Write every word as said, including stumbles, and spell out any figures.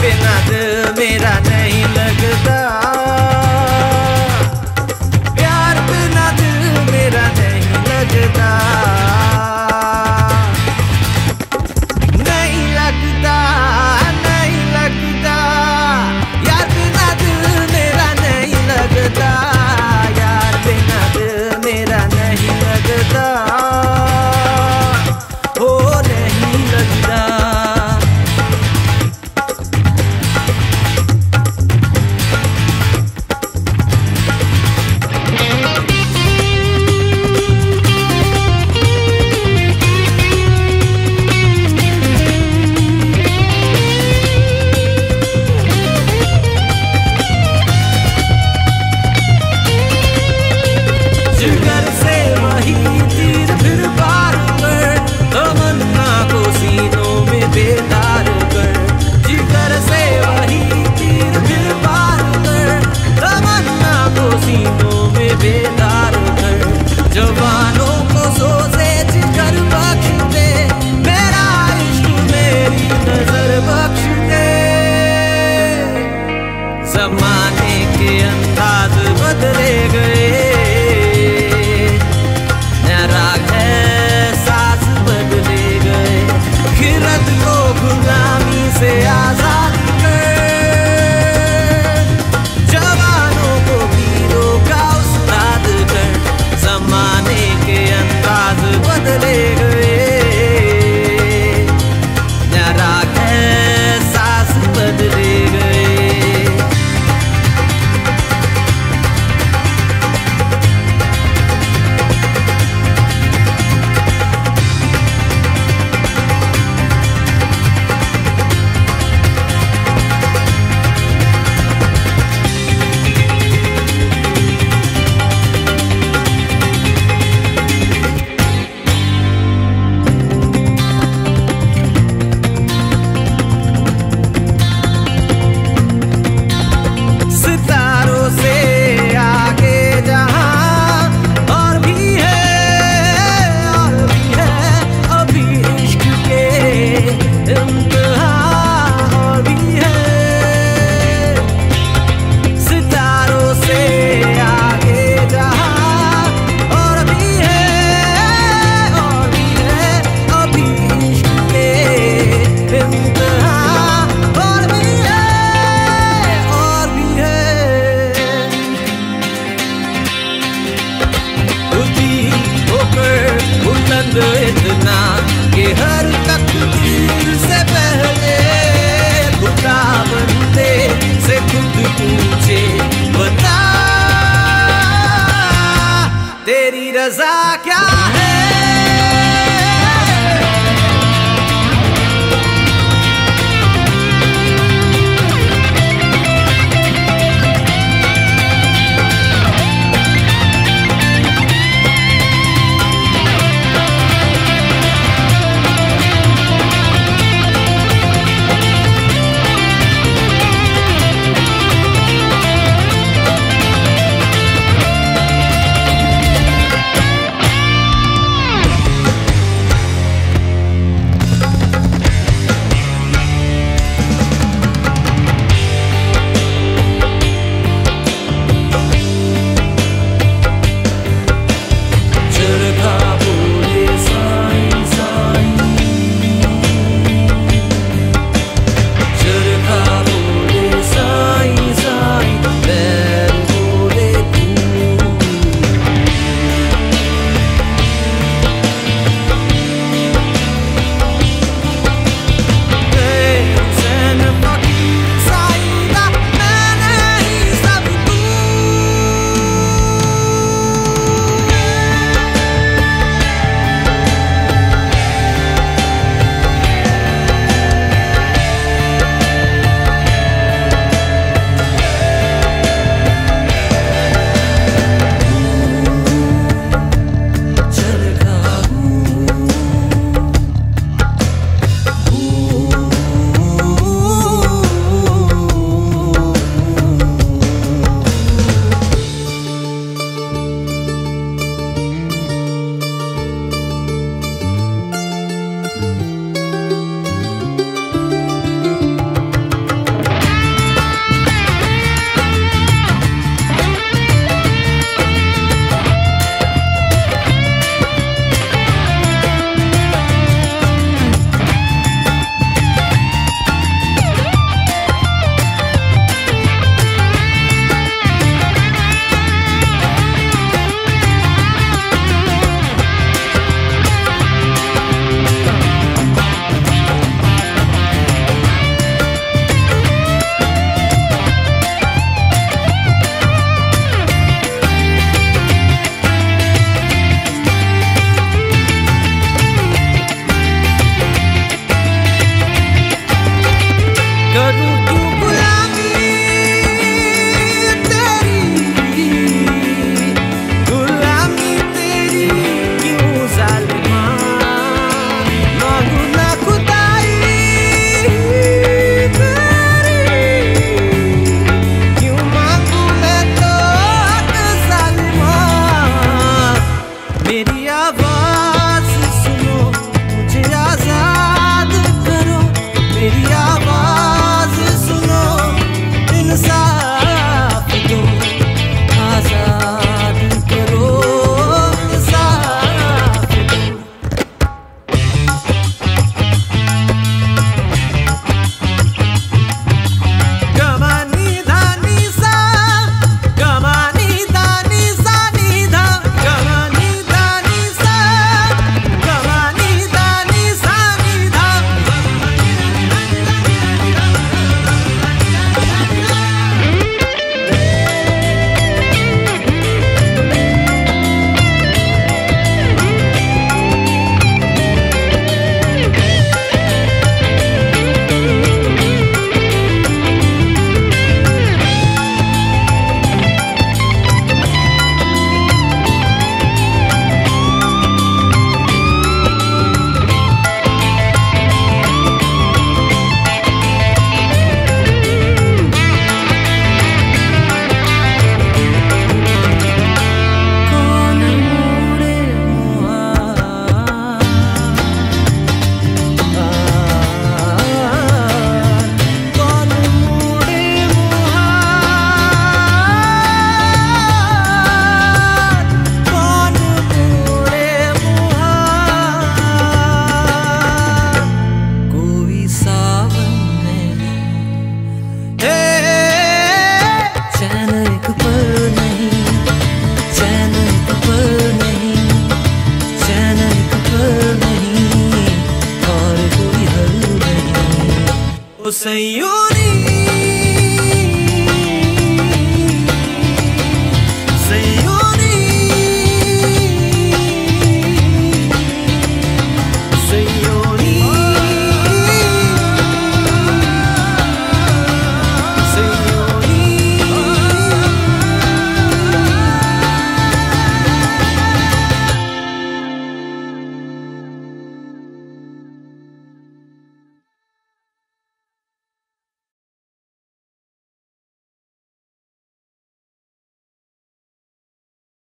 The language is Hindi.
बिना दिल मेरा नहीं लगता, प्यार बिना दिल मेरा नहीं लगता, नहीं लगता, नहीं लगता, यार बिना दिल मेरा नहीं लगता, यार बिना दिल मेरा नहीं लगता, हो नहीं लगता। जिगर से वही तीर फिर पार कर, तमन्ना को सीनों में बेदार कर, जिगर से वही तीर फिर पार कर, तमन्ना को सीनों में बेदार कर, जवानों को सोचे जिगर बख्श दे, मेरा इश्क मेरी नजर बख्श दे, जमाने के अंदाज बदले गए, से आजाद कर, जवानों को वीरों का उस्ताद कर, जमाने के अंदाज बदले गए, जरा है सांस बदले गए। की आवाज सुनो, इंसाफ दो, आजाद करो, इंसाफ दो। गमानी धानी सा, गमानी धानी सा नी धा, गमानी धानी सा, गमानी धानी सा नी धा। कौन मोड़े मुहार, कौन मोड़े मुहार, कौन मोड़े मुहार। कोई सावन नहीं, हे चैन एक पल नहीं, चैन एक पल नहीं, चैन एक पल नहीं, और कोई हल नहीं। ओ सयोरी